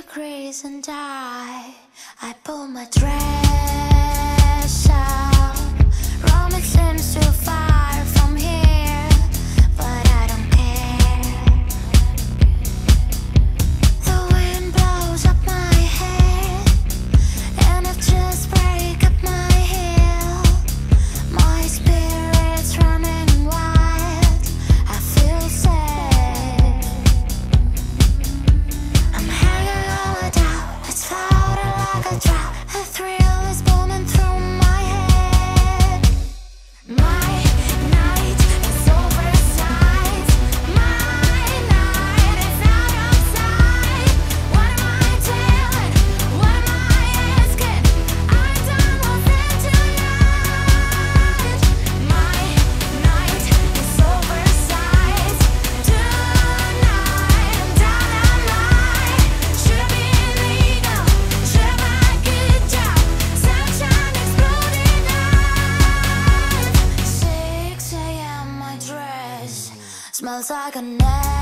degrees and I pull my dress up. Rome, it seems too far from here, but I don't care. The wind blows up my head, and I just break up my heel. My spirit's running wild, I feel sad. I'm hanging on a doubt, it's floating like a drought. A thrill is booming through my head. My night is oversized. My night is out of sight. What am I telling? What am I asking? I'm done with it tonight. My night is oversized. Tonight I'm down on mine. Should have been legal. Should have had a good job. Sunshine exploding out. 6 a.m. my dress smells like a nest.